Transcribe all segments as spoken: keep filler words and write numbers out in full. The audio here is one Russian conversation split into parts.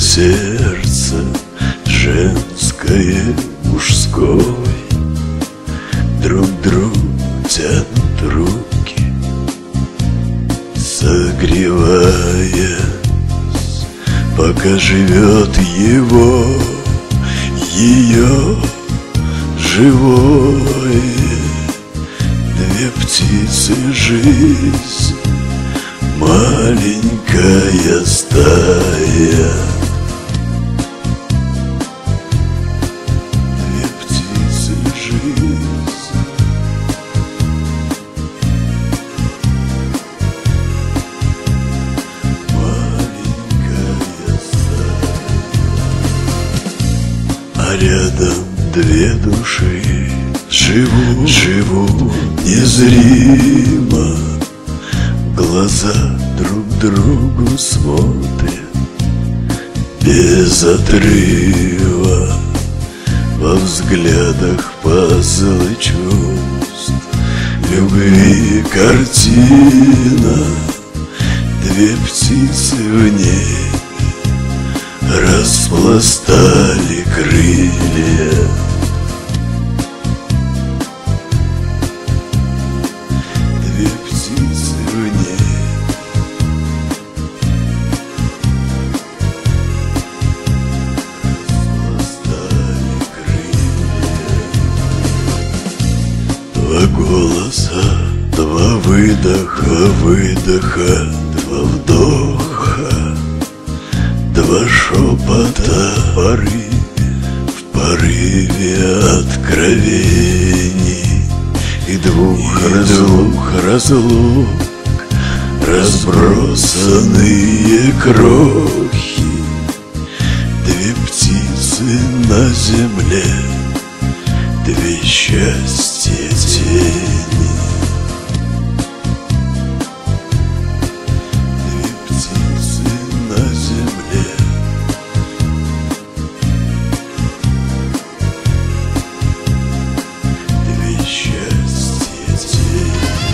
сердца, женское, мужское, друг к другу тянут руки, согреваясь, пока живет его, ее живое. Две птицы, жизнь, маленькая стая. Две птицы, жизнь, маленькая стая. А рядом две души живут, живут незримо, глаза друг другу смотрят без отрыва. Во взглядах пазлы чувств, любви картина. Две птицы в небе распластали крылья. Две птицы в небе распластали крылья. Два голоса, два выдоха, выдоха, два вдоха, два шепота в порыве, в порыве откровений. И двух разлук, разлук, разбросанные крохи. Две птицы на земле, две счастья тени. Две птицы на земле, две счастья тени.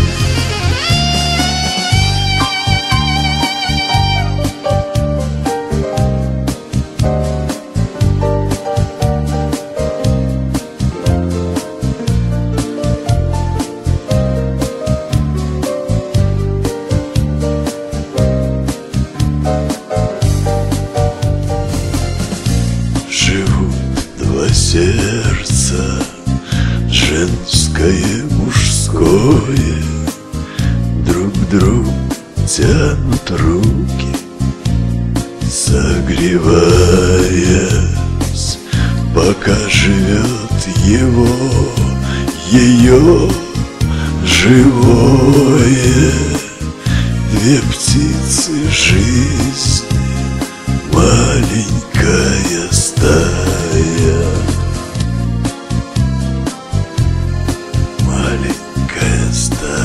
Живут два сердца, женское, мужское, друг к другу тянут руки, согреваясь, пока живет его, ее живое. Две птицы, жизнь, маленькая стая. Маленькая стая.